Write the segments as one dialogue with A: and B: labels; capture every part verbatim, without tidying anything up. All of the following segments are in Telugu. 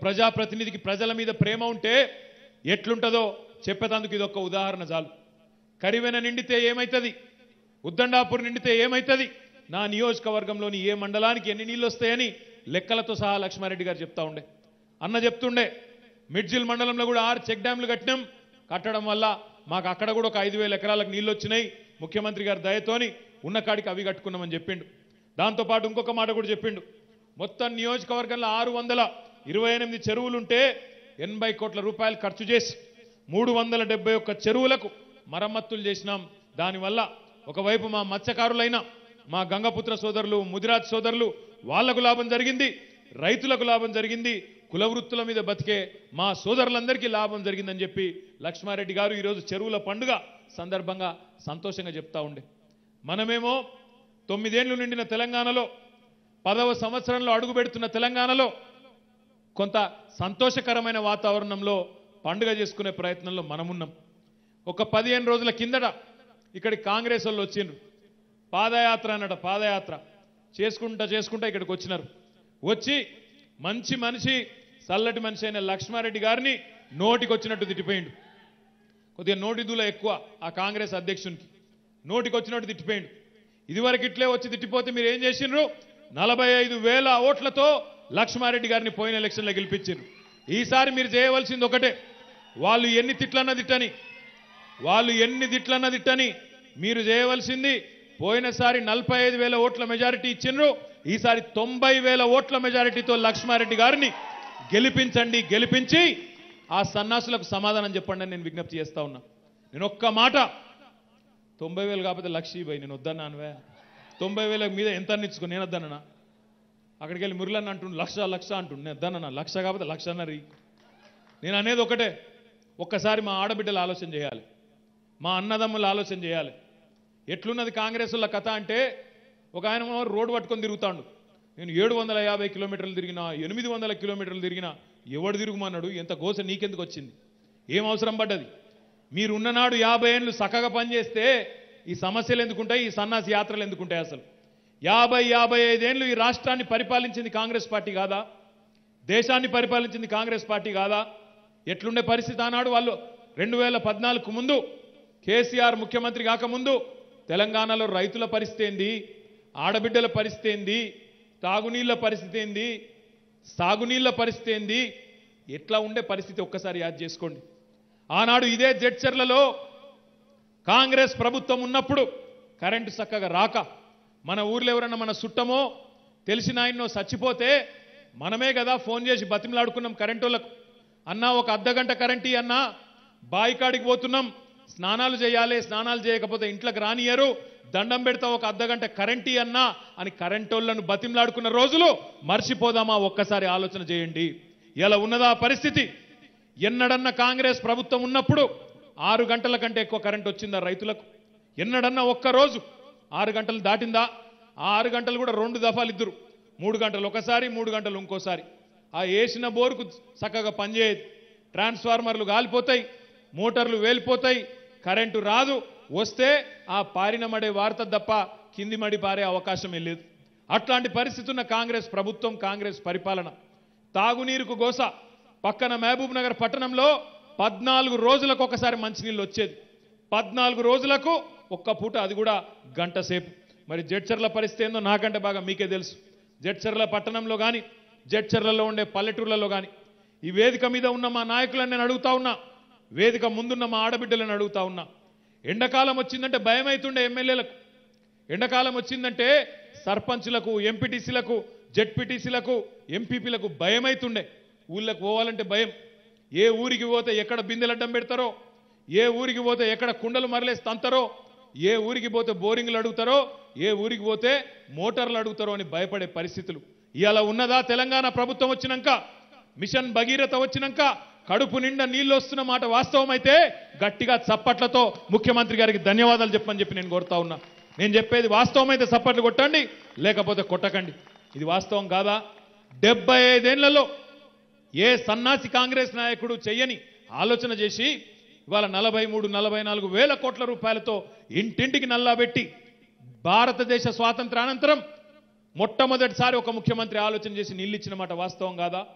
A: ప్రజాప్రతినిధికి ప్రజల మీద ప్రేమ ఉంటే ఎట్లుంటదో చెప్పేందుకు ఇది ఒక ఉదాహరణ చాలు. కరివెన నిండితే ఏమైతది, ఉద్దండాపూర్ నిండితే ఏమైతది, నా నియోజకవర్గంలోని ఏ మండలానికి ఎన్ని నీళ్ళు వస్తాయని లెక్కలతో సహా లక్ష్మారెడ్డి గారు చెప్తా ఉండే. అన్న చెప్తుండే మిడ్జిల్ మండలంలో కూడా ఆరు చెక్ డ్యాంలు కట్టినాం, కట్టడం వల్ల మాకు అక్కడ కూడా ఒక ఐదు వేల ఎకరాలకు నీళ్ళు వచ్చినాయి, ముఖ్యమంత్రి గారి దయతోని ఉన్న కాడికి అవి కట్టుకున్నామని చెప్పిండు. దాంతోపాటు ఇంకొక మాట కూడా చెప్పిండు, మొత్తం నియోజకవర్గంలో ఆరు వందల ఇరవై ఎనిమిది చెరువులుంటే ఎనభై కోట్ల రూపాయలు ఖర్చు చేసి మూడు వందల డెబ్బై ఒక్క చెరువులకు మరమ్మతులు చేసినాం. దానివల్ల ఒకవైపు మా మత్స్యకారులైన మా గంగపుత్ర సోదరులు, ముదిరాజ్ సోదరులు వాళ్లకు లాభం జరిగింది, రైతులకు లాభం జరిగింది, కుల వృత్తుల మీద బతికే మా సోదరులందరికీ లాభం జరిగిందని చెప్పి లక్ష్మారెడ్డి గారు ఈరోజు చెరువుల పండుగ సందర్భంగా సంతోషంగా చెప్తా ఉండే. మనమేమో తొమ్మిదేళ్లు నిండిన తెలంగాణలో, పదవ సంవత్సరంలో అడుగుపెడుతున్న తెలంగాణలో కొంత సంతోషకరమైన వాతావరణంలో పండుగ చేసుకునే ప్రయత్నంలో మనమున్నాం. ఒక పదిహేను రోజుల కిందట ఇక్కడికి కాంగ్రెస్ వాళ్ళు వచ్చిండ్రు, పాదయాత్ర అన్నట పాదయాత్ర చేసుకుంటా చేసుకుంటా ఇక్కడికి వచ్చినారు. వచ్చి మంచి మనిషి, చల్లటి మనిషి అయిన లక్ష్మారెడ్డి గారిని నోటికి వచ్చినట్టు తిట్టిపోయిండు. కొద్దిగా నోటి దూల ఎక్కువ ఆ కాంగ్రెస్ అధ్యక్షునికి, నోటికి వచ్చినట్టు తిట్టిపోయిండు. ఇదివరకు ఇట్లే వచ్చి తిట్టిపోతే మీరు ఏం చేసిండ్రు, నలభై ఐదు వేల ఓట్లతో లక్ష్మారెడ్డి గారిని పోయిన ఎలక్షన్లో గెలిపించారు. ఈసారి మీరు చేయవలసింది ఒకటే, వాళ్ళు ఎన్ని తిట్లన్నా తిట్టని వాళ్ళు ఎన్ని తిట్లన్నా తిట్టని మీరు చేయవలసింది, పోయినసారి నలభై ఐదు వేల ఓట్ల మెజారిటీ ఇచ్చిండ్రు, ఈసారి తొంభై వేల ఓట్ల మెజారిటీతో లక్ష్మారెడ్డి గారిని గెలిపించండి, గెలిపించి ఆ సన్నాసులకు సమాధానం చెప్పండి అని నేను విజ్ఞప్తి చేస్తా ఉన్నా. నేను ఒక్క మాట, తొంభై వేలు కాకపోతే లక్ష ఇవ్వయి, నేను వద్దన్నానువే. తొంభై వేల మీద ఎంత అన్నిచ్చుకో, నేను వద్దన్నా. అక్కడికి వెళ్ళి మురళన్న అంటుండు లక్ష లక్ష అంటుండు, నేను వద్దన్నా. లక్ష కాకపోతే లక్షన్నర. నేను అనేది ఒకటే, ఒక్కసారి మా ఆడబిడ్డలు ఆలోచన చేయాలి, మా అన్నదమ్ములు ఆలోచన చేయాలి. ఎట్లున్నది కాంగ్రెస్ వాళ్ళ కథ అంటే, ఒక ఆయన రోడ్డు పట్టుకొని తిరుగుతాడు, నేను ఏడు వందల యాభై కిలోమీటర్లు తిరిగినా, ఎనిమిది వందల కిలోమీటర్లు తిరిగినా, ఎవడు తిరుగుమన్నాడు, ఎంత గోస నీకెందుకు వచ్చింది, ఏం అవసరం పడ్డది? మీరు ఉన్ననాడు యాభై ఏళ్ళు చక్కగా పనిచేస్తే ఈ సమస్యలు ఎందుకుంటాయి, ఈ సన్నాసి యాత్రలు ఎందుకుంటాయి? అసలు యాభై యాభై ఐదేళ్లు ఈ రాష్ట్రాన్ని పరిపాలించింది కాంగ్రెస్ పార్టీ కాదా? దేశాన్ని పరిపాలించింది కాంగ్రెస్ పార్టీ కాదా? ఎట్లుండే పరిస్థితి ఆనాడు? వాళ్ళు రెండు వేల పద్నాలుగు ముందు కేసీఆర్ ముఖ్యమంత్రి కాకముందు తెలంగాణలో రైతుల పరిస్థితి ఏంది, ఆడబిడ్డల పరిస్థితి ఏంది, తాగునీళ్ల పరిస్థితి ఏంది, సాగునీళ్ల పరిస్థితి ఏంది, ఎట్లా ఉండే పరిస్థితి ఒక్కసారి యాద్ చేసుకోండి. ఆనాడు ఇదే జడ్చర్లలో కాంగ్రెస్ ప్రభుత్వం ఉన్నప్పుడు కరెంటు చక్కగా రాక, మన ఊర్లో ఎవరన్నా మన సుట్టమో తెలిసిన ఆయన్నో చచ్చిపోతే మనమే కదా ఫోన్ చేసి బతిమలాడుకున్నాం కరెంటు వాళ్ళకు, అన్నా ఒక అర్ధగంట కరెంటు అన్నా, బాయికాడికి పోతున్నాం, స్నానాలు చేయాలి, స్నానాలు చేయకపోతే ఇంట్లోకి రానియరు, దండం పెడతా ఒక అర్ధగంట కరెంటు అన్నా అని కరెంటోళ్లను బతిమలాడుకున్న రోజులు మర్చిపోదామా? ఒక్కసారి ఆలోచన చేయండి. ఇలా ఉన్నదా పరిస్థితి? ఎన్నడన్నా కాంగ్రెస్ ప్రభుత్వం ఉన్నప్పుడు ఆరు గంటల కంటే ఎక్కువ కరెంట్ వచ్చిందా రైతులకు? ఎన్నడన్నా ఒక్కరోజు ఆరు గంటలు దాటిందా? ఆ ఆరు గంటలు కూడా రెండు దఫాలు ఇద్దరు, మూడు గంటలు ఒకసారి, మూడు గంటలు ఇంకోసారి. ఆ వేసిన బోరుకు చక్కగా పనిచేయదు, ట్రాన్స్ఫార్మర్లు గాలిపోతాయి, మోటార్లు వేలిపోతాయి, కరెంటు రాదు, వస్తే ఆ పారిన మడే వార్త తప్ప కింది మడి పారే అవకాశం లేదు. అట్లాంటి పరిస్థితి ఉన్న కాంగ్రెస్ ప్రభుత్వం, కాంగ్రెస్ పరిపాలన. తాగునీరుకు గోస. పక్కన మహబూబ్ నగర్ పట్టణంలో పద్నాలుగు రోజులకు ఒకసారి మంచినీళ్ళు వచ్చేది, పద్నాలుగు రోజులకు ఒక్క పూట, అది కూడా గంట సేపు. మరి జడ్చర్ల పరిస్థితి ఏందో నాకంటే బాగా మీకే తెలుసు. జడ్చర్ల పట్టణంలో కానీ, జడ్చర్లలో ఉండే పల్లెటూర్లలో కానీ, ఈ వేదిక మీద ఉన్న మా నాయకులను నేను అడుగుతా ఉన్నా, వేదిక ముందున్న మా ఆడబిడ్డలను అడుగుతా ఉన్నా, ఎండాకాలం వచ్చిందంటే భయం అవుతుండే ఎమ్మెల్యేలకు. ఎండాకాలం వచ్చిందంటే సర్పంచులకు, ఎంపీటీసీలకు, జెడ్పీటీసీలకు, ఎంపీపీలకు భయం అవుతుండే. ఊళ్ళకు పోవాలంటే భయం. ఏ ఊరికి పోతే ఎక్కడ బిందెలు అడ్డం పెడతారో, ఏ ఊరికి పోతే ఎక్కడ కుండలు మరలేసి తంతారో, ఏ ఊరికి పోతే బోరింగ్లు అడుగుతారో, ఏ ఊరికి పోతే మోటార్లు అడుగుతారో అని భయపడే పరిస్థితులు ఇవాళ ఉన్నదా? తెలంగాణ ప్రభుత్వం వచ్చినాక, మిషన్ భగీరథ వచ్చినాక కడుపు నిండా నీళ్లు వస్తున్న మాట వాస్తవం అయితే గట్టిగా చప్పట్లతో ముఖ్యమంత్రి గారికి ధన్యవాదాలు చెప్పని చెప్పి నేను కోరుతా ఉన్నా. నేను చెప్పేది వాస్తవం అయితే చప్పట్లు కొట్టండి, లేకపోతే కొట్టకండి. ఇది వాస్తవం కాదా? డెబ్బై ఐదేళ్లలో ఏ సన్నాసి కాంగ్రెస్ నాయకుడు చెయ్యని ఆలోచన చేసి ఇవాళ నలభై మూడు నలభై నాలుగు వేల కోట్ల రూపాయలతో ఇంటింటికి నల్లాబెట్టి భారతదేశ స్వాతంత్రానంతరం మొట్టమొదటిసారి ఒక ముఖ్యమంత్రి ఆలోచన చేసి నీళ్ళు ఇచ్చిన మాట వాస్తవం కాదా?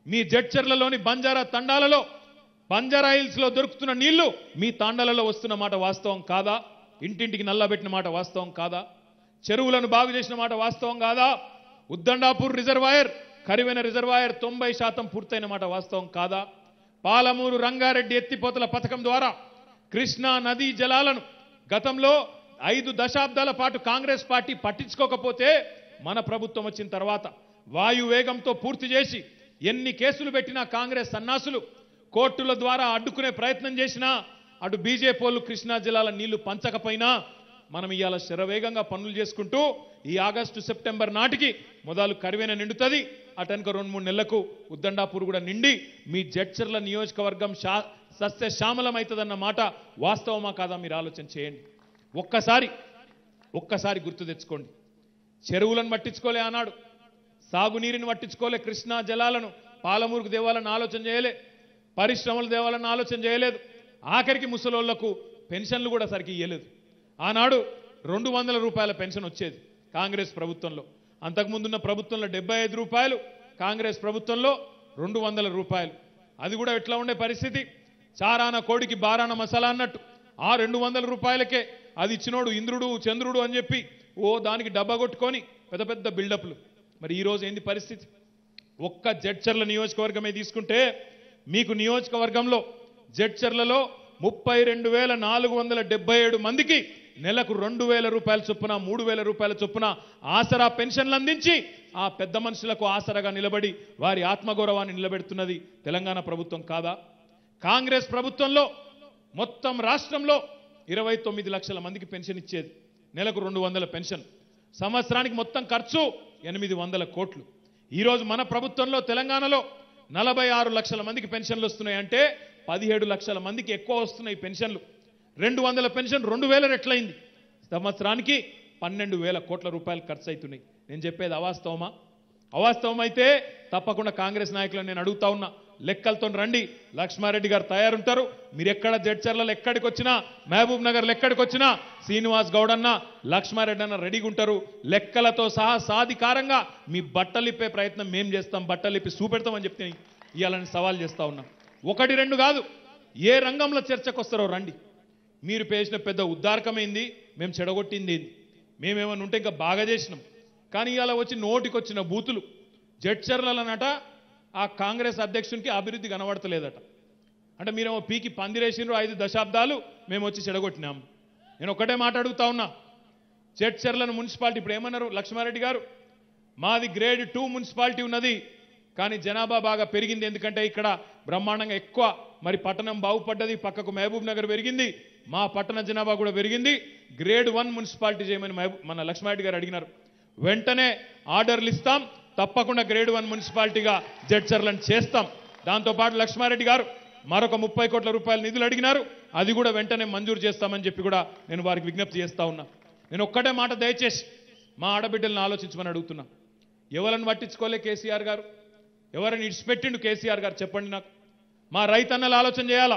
A: మీ జడ్చర్లలోని బంజారా తండాలలో బంజారా హిల్స్ లో దొరుకుతున్న నీళ్లు మీ తాండాలలో వస్తున్న మాట వాస్తవం కాదా? ఇంటింటికి నల్లబెట్టిన మాట వాస్తవం కాదా? చెరువులను బాగు చేసిన మాట వాస్తవం కాదా? ఉద్దండాపూర్ రిజర్వాయర్ కరివెన రిజర్వాయర్ తొంభై శాతం పూర్తయిన మాట వాస్తవం కాదా? పాలమూరు రంగారెడ్డి ఎత్తిపోతల పథకం ద్వారా కృష్ణా నదీ జలాలను గతంలో ఐదు దశాబ్దాల పాటు కాంగ్రెస్ పార్టీ పట్టించుకోకపోతే మన ప్రభుత్వం వచ్చిన తర్వాత వాయువేగంతో పూర్తి చేసి ఎన్ని కేసులు పెట్టినా కాంగ్రెస్ సన్నాసులు కోర్టుల ద్వారా అడ్డుకునే ప్రయత్నం చేసినా అటు బీజేపీ వాళ్ళు కృష్ణా జిల్లాల నీళ్లు పంచకపోయినా మనం ఇవాళ శరవేగంగా పనులు చేసుకుంటూ ఈ ఆగస్టు సెప్టెంబర్ నాటికి మొదలు కరివేన నిండుతుంది. అటెనక రెండు మూడు నెలలకు ఉద్దండాపూర్ కూడా నిండి మీ జడ్చర్ల నియోజకవర్గం శా సస్య శ్యామలమవుతుందన్న మాట వాస్తవమా కాదా మీరు ఆలోచన చేయండి. ఒక్కసారి ఒక్కసారి గుర్తు తెచ్చుకోండి. చెరువులను పట్టించుకోలే ఆనాడు, సాగునీరుని పట్టించుకోలే, కృష్ణా జలాలను పాలమూరుకు దేవాలని ఆలోచన చేయలే, పరిశ్రమలు దేవాలని ఆలోచన చేయలేదు, ఆఖరికి ముసలోళ్లకు పెన్షన్లు కూడా సరికి ఇయ్యలేదు. ఆనాడు రెండు వందల రూపాయల పెన్షన్ వచ్చేది కాంగ్రెస్ ప్రభుత్వంలో, అంతకుముందున్న ప్రభుత్వంలో డెబ్బై ఐదు రూపాయలు, కాంగ్రెస్ ప్రభుత్వంలో రెండు వందల రూపాయలు. అది కూడా ఎట్లా ఉండే పరిస్థితి, చారాన కోడికి బారాన మసాలా అన్నట్టు ఆ రెండు వందల రూపాయలకే అది ఇచ్చినోడు ఇంద్రుడు చంద్రుడు అని చెప్పి ఓ దానికి డబ్బా కొట్టుకొని పెద్ద పెద్ద బిల్డప్లు. మరి ఈరోజు ఏంది పరిస్థితి? ఒక్క జడ్చర్ల నియోజకవర్గమే తీసుకుంటే మీకు నియోజకవర్గంలో జడ్చర్లలో ముప్పై రెండు వేల నాలుగు వందల డెబ్బై ఏడు మందికి నెలకు రెండు వేల రూపాయల చొప్పున మూడు వేల రూపాయల చొప్పున ఆసరా పెన్షన్లు అందించి ఆ పెద్ద మనుషులకు ఆసరాగా నిలబడి వారి ఆత్మగౌరవాన్ని నిలబెడుతున్నది తెలంగాణ ప్రభుత్వం కాదా? కాంగ్రెస్ ప్రభుత్వంలో మొత్తం రాష్ట్రంలో ఇరవై తొమ్మిది లక్షల మందికి పెన్షన్ ఇచ్చేది, నెలకు రెండు వందల పెన్షన్, సంవత్సరానికి మొత్తం ఖర్చు ఎనిమిది వందల కోట్లు. ఈరోజు మన ప్రభుత్వంలో తెలంగాణలో నలభై ఆరు లక్షల మందికి పెన్షన్లు వస్తున్నాయంటే పదిహేడు లక్షల మందికి ఎక్కువ వస్తున్నాయి పెన్షన్లు. రెండు వందల పెన్షన్ రెండు వేల రెట్లయింది, సంవత్సరానికి పన్నెండు వేల కోట్ల రూపాయలు ఖర్చు అవుతున్నాయి. నేను చెప్పేది అవాస్తవమా? అవాస్తవం అయితే తప్పకుండా కాంగ్రెస్ నాయకులను నేను అడుగుతా ఉన్నా, లెక్కలతో రండి. లక్ష్మారెడ్డి గారు తయారుంటారు. మీరు ఎక్కడ జడ్చర్లలో ఎక్కడికి వచ్చినా, మహబూబ్ నగర్లో ఎక్కడికి వచ్చినా శ్రీనివాస్ గౌడ్ అన్న లక్ష్మారెడ్డి అన్న రెడీగా ఉంటారు. లెక్కలతో సహా సాధికారంగా మీ బట్టలిప్పే ప్రయత్నం మేం చేస్తాం, బట్టలిప్పి చూపెడతామని చెప్తే ఇవాళని సవాల్ చేస్తా ఉన్నాం. ఒకటి రెండు కాదు, ఏ రంగంలో చర్చకు వస్తారో రండి. మీరు పేసిన పెద్ద ఉద్దారకమైంది, మేము చెడగొట్టింది ఏంది, మేమేమన్నా ఉంటే ఇంకా బాగా చేసినాం. కానీ ఇవాళ వచ్చి నోటికొచ్చిన బూతులు జడ్చర్లనట ఆ కాంగ్రెస్ అధ్యక్షునికి అభివృద్ధి కనబడతలేదట. అంటే మీరేమో పీకి పందిరేసినారు, ఐదు దశాబ్దాలు మేము వచ్చి చెడగొట్టినాం. నేను ఒకటే మాట అడుగుతా ఉన్నా, జడ్చర్లను మున్సిపాలిటీ ఇప్పుడు ఏమన్నారు లక్ష్మారెడ్డి గారు, మాది గ్రేడ్ టూ మున్సిపాలిటీ ఉన్నది కానీ జనాభా బాగా పెరిగింది, ఎందుకంటే ఇక్కడ బ్రహ్మాండంగా ఎక్కువ మరి పట్టణం బాగుపడ్డది, పక్కకు మహబూబ్ నగర్ పెరిగింది, మా పట్టణ జనాభా కూడా పెరిగింది, గ్రేడ్ వన్ మున్సిపాలిటీ చేయమని మన లక్ష్మారెడ్డి గారు అడిగినారు. వెంటనే ఆర్డర్లు ఇస్తాం, తప్పకుండా గ్రేడ్ వన్ మున్సిపాలిటీగా జడ్చర్లను చేస్తాం. దాంతోపాటు లక్ష్మారెడ్డి గారు మరొక ముప్పై కోట్ల రూపాయల నిధులు అడిగినారు, అది కూడా వెంటనే మంజూరు చేస్తామని చెప్పి కూడా నేను వారికి విజ్ఞప్తి చేస్తా ఉన్నా. నేను ఒక్కటే మాట దయచేసి మా ఆడబిడ్డలను ఆలోచించమని అడుగుతున్నా. ఎవరిని పట్టించుకోలే కేసీఆర్ గారు, ఎవరిని ఇడిచిపెట్టిండు కేసీఆర్ గారు చెప్పండి నాకు. మా రైతన్నలు ఆలోచన చేయాలా.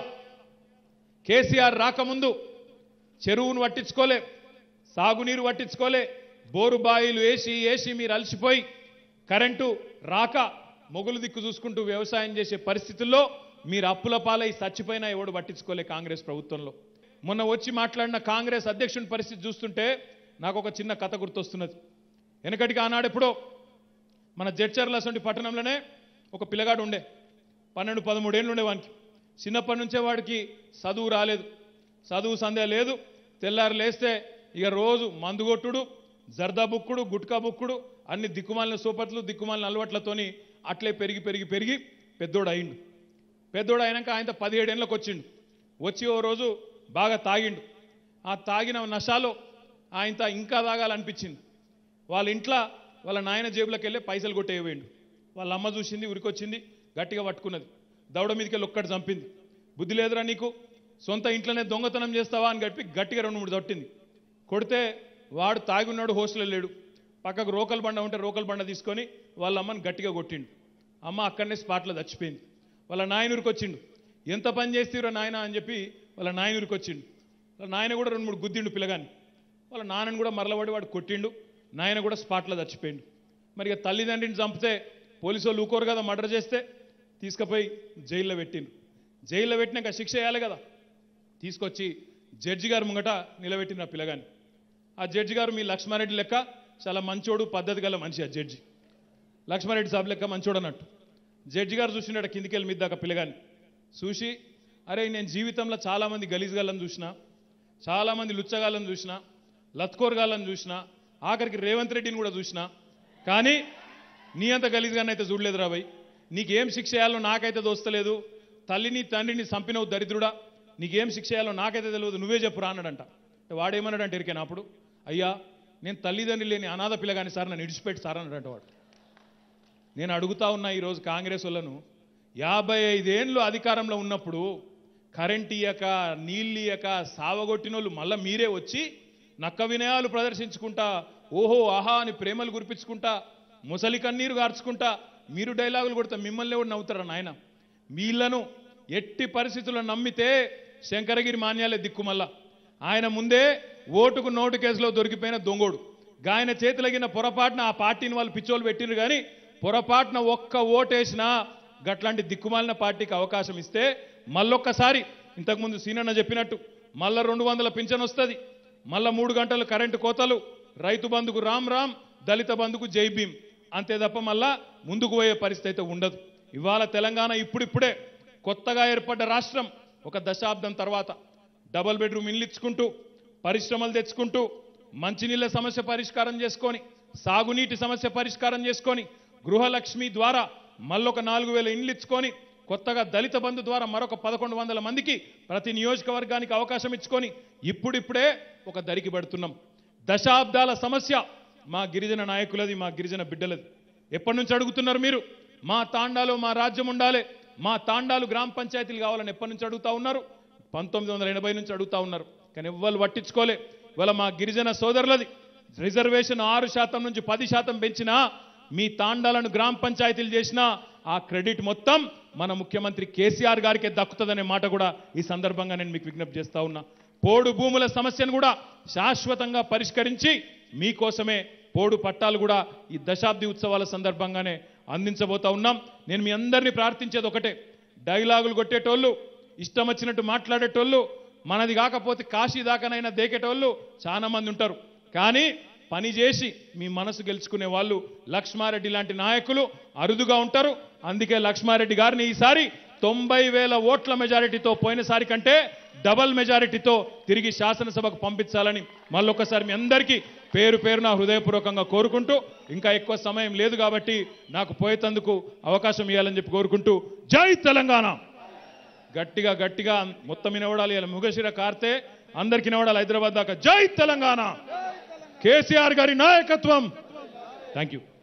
A: కేసీఆర్ రాకముందు చెరువును పట్టించుకోలే, సాగునీరు పట్టించుకోలే, బోరు బాయిలు వేసి వేసి మీరు అలసిపోయి కరెంటు రాక మొగులు దిక్కు చూసుకుంటూ వ్యవసాయం చేసే పరిస్థితుల్లో మీరు అప్పుల పాలై చచ్చిపోయినా ఎవడు పట్టించుకోలే కాంగ్రెస్ ప్రభుత్వంలో. మొన్న వచ్చి మాట్లాడిన కాంగ్రెస్ అధ్యక్షుని పరిస్థితి చూస్తుంటే నాకు ఒక చిన్న కథ గుర్తొస్తున్నది. వెనకటికి ఆనాడెప్పుడో మన జడ్చర్ల అసంటి పట్టణంలోనే ఒక పిల్లగాడు ఉండే, పన్నెండు పదమూడేళ్ళు ఉండే వానికి. చిన్నప్పటి నుంచే వాడికి చదువు రాలేదు, చదువు సందేహం లేదు. తెల్లారు లేస్తే ఇక రోజు మందు కొట్టుడు, జర్దా బుక్కుడు, గుట్కా బుక్కుడు, అన్ని దిక్కుమాలిన సోపట్లు దిక్కుమాలిన అలవాట్లతోని అట్లే పెరిగి పెరిగి పెరిగి పెద్దోడు అయిండు. పెద్దోడు అయినాక ఆయన పదిహేడేళ్ళకి వచ్చిండు. వచ్చి ఓ రోజు బాగా తాగిండు. ఆ తాగిన నషాలో ఆయన ఇంకా తాగాలనిపించింది. వాళ్ళ ఇంట్లో వాళ్ళ నాయన జేబులోకి వెళ్ళి పైసలు కొట్టేయవేయండు. వాళ్ళ అమ్మ చూసింది, ఉరికొచ్చింది, గట్టిగా పట్టుకున్నది, దవడ మీదకి వెళ్ళి ఒక్కటి చంపింది. బుద్ధి లేదురా నీకు, సొంత ఇంట్లోనే దొంగతనం చేస్తావా అని గట్టి గట్టిగా రెండు మూడు తొట్టింది. కొడితే వాడు తాగి ఉన్నాడు, హోస్టల్లో లేడు. పక్కకు రోకల్ బండ ఉంటే రోకల్ బండ తీసుకొని వాళ్ళ అమ్మని గట్టిగా కొట్టిండు. అమ్మ అక్కడనే స్పాట్లో చచ్చిపోయింది. వాళ్ళ నాయనూరికి వచ్చిండు. ఎంత పని చేస్తారో నాయన అని చెప్పి వాళ్ళ నాయనూరికి వచ్చిండు. వాళ్ళ నాయన కూడా రెండు మూడు గుద్దిండు పిల్లగాని. వాళ్ళ నాన్నని కూడా మరలబడి వాడు కొట్టిండు. నాయన కూడా స్పాట్లో చచ్చిపోయిండు. మరి ఇక తల్లిదండ్రిని చంపితే పోలీసు వాళ్ళు ఊకోరు కదా, మర్డర్ చేస్తే. తీసుకుపోయి జైల్లో పెట్టిండు. జైల్లో పెట్టినాక శిక్ష వేయాలి కదా, తీసుకొచ్చి జడ్జి గారు ముంగట నిలబెట్టిన పిల్లగాని. ఆ జడ్జి గారు మీ లక్ష్మారెడ్డి లెక్క చాలా మంచోడు, పద్ధతి గల మనిషి. ఆ జడ్జి లక్ష్మారెడ్డి సాబ్ లెక్క మంచోడు అన్నట్టు. జడ్జి గారు చూసినాడు కిందికి వెళ్ళి మిద్దాక పిల్లగాని చూసి, అరే నేను జీవితంలో చాలామంది గలీజ్గాళ్ళని చూసిన, చాలామంది లుచ్చగాళ్ళని చూసిన, లత్కోర్గాళ్ళని చూసిన, ఆఖరికి రేవంత్ రెడ్డిని కూడా చూసిన, కానీ నీ అంత గలీజ్గాన్ని అయితే చూడలేదు రాబాయ్. నీకేం శిక్ష చేయాలో నాకైతే దోస్తలేదు. తల్లిని తండ్రిని చంపినవు దరిద్రుడా, నీకేం శిక్ష చేయాలో నాకైతే తెలియదు, నువ్వే చెప్పురా అన్నాడంట. వాడేమన్నాడంటే ఎరికాను అప్పుడు, అయ్యా నేను తల్లిదండ్రులు లేని అనాథ పిల్లగాని సార్ నన్ను ఇడిచిపెట్టి సార్ అన్నాడంట వాడు. నేను అడుగుతా ఉన్నా ఈరోజు కాంగ్రెస్ వాళ్ళను, యాభై ఐదేళ్ళు అధికారంలో ఉన్నప్పుడు కరెంట్ ఇయ్యక నీళ్ళు ఇయ్యక సావగొట్టిన వాళ్ళు మళ్ళీ మీరే వచ్చి నక్క వినయాలు ప్రదర్శించుకుంటా, ఓహో ఆహా అని ప్రేమలు గురిపించుకుంటా, ముసలి కన్నీరు గార్చుకుంటా మీరు డైలాగులు కొడతా మిమ్మల్ని కూడా నవ్వుతారా నాయన. వీళ్ళను ఎట్టి పరిస్థితుల్లో నమ్మితే శంకరగిరి మాన్యాలే దిక్కుమల్లా. ఆయన ముందే ఓటుకు నోటు కేసులో దొరికిపోయిన దొంగోడు. ఆయన చేతులగిన పొరపాటున ఆ పార్టీని వాళ్ళు పిచ్చోలు పెట్టిండ్రు, కానీ పొరపాటున ఒక్క ఓటేసినా గట్లాంటి దిక్కుమాలిన పార్టీకి అవకాశం ఇస్తే మళ్ళొక్కసారి ఇంతకుముందు సీనన్న చెప్పినట్టు మళ్ళా రెండు వందల పింఛన్ వస్తుంది, మళ్ళా మూడు గంటలు కరెంటు కోతలు, రైతు బంధుకు రామ్ రామ్, దళిత బంధుకు జై భీమ్, అంతే తప్ప మళ్ళా ముందుకు పోయే పరిస్థితి అయితే ఉండదు. ఇవాళ తెలంగాణ ఇప్పుడిప్పుడే కొత్తగా ఏర్పడ్డ రాష్ట్రం, ఒక దశాబ్దం తర్వాత డబుల్ బెడ్రూమ్ ఇల్లు ఇచ్చుకుంటూ, పరిశ్రమలు తెచ్చుకుంటూ, మంచినీళ్ళ సమస్య పరిష్కారం చేసుకొని, సాగునీటి సమస్య పరిష్కారం చేసుకొని, గృహలక్ష్మి ద్వారా మళ్ళొక నాలుగు వేల ఇండ్లు ఇచ్చుకొని, కొత్తగా దళిత బంధు ద్వారా మరొక పదకొండు వందల మందికి ప్రతి నియోజకవర్గానికి అవకాశం ఇచ్చుకొని ఇప్పుడిప్పుడే ఒక దరికి పడుతున్నాం. దశాబ్దాల సమస్య మా గిరిజన నాయకులది, మా గిరిజన బిడ్డలది. ఎప్పటి నుంచి అడుగుతున్నారు మీరు? మా తాండాలో మా రాజ్యం ఉండాలి, మా తాండాలు గ్రామ పంచాయతీలు కావాలని ఎప్పటి నుంచి అడుగుతా ఉన్నారు? పంతొమ్మిది వందల ఎనభై నుంచి అడుగుతా ఉన్నారు, కానీ ఎవ్వరు పట్టించుకోలే. ఇవాళ మా గిరిజన సోదరులది రిజర్వేషన్ ఆరు శాతం నుంచి పది శాతం పెంచినా, మీ తాండాలను గ్రామ పంచాయతీలు చేసినా ఆ క్రెడిట్ మొత్తం మన ముఖ్యమంత్రి కేసీఆర్ గారికే దక్కుతుందనే మాట కూడా ఈ సందర్భంగా నేను మీకు విజ్ఞప్తి చేస్తా ఉన్నా. పోడు భూముల సమస్యను కూడా శాశ్వతంగా పరిష్కరించి మీకోసమే పోడు పట్టాలు కూడా ఈ దశాబ్ది ఉత్సవాల సందర్భంగానే అందించబోతా ఉన్నాం. నేను మీ అందరినీ ప్రార్థించేది ఒకటే, డైలాగులు కొట్టేటోళ్ళు, ఇష్టం వచ్చినట్టు మాట్లాడేటోళ్ళు, మనది కాకపోతే కాశీ దాకానైనా దేకేటోళ్ళు చాలా మంది ఉంటారు, కానీ పని చేసి మీ మనసు గెలుచుకునే వాళ్ళు లక్ష్మారెడ్డి లాంటి నాయకులు అరుదుగా ఉంటారు. అందుకే లక్ష్మారెడ్డి గారిని ఈసారి తొంభై వేల ఓట్ల మెజారిటీతో, పోయినసారి కంటే డబల్ మెజారిటీతో తిరిగి శాసనసభకు పంపించాలని మళ్ళొక్కసారి మీ అందరికీ పేరు పేరున హృదయపూర్వకంగా కోరుకుంటూ, ఇంకా ఎక్కువ సమయం లేదు కాబట్టి నాకు పోయేందుకు అవకాశం ఇవ్వాలని చెప్పి కోరుకుంటూ, జై తెలంగాణ. గట్టిగా గట్టిగా మొత్తం వినవడాలి, ఇలా ముగశిర కార్తే అందరికి వినవడాలి హైదరాబాద్ దాకా. జై తెలంగాణ, కేసీఆర్ గారి నాయకత్వం. Thank you.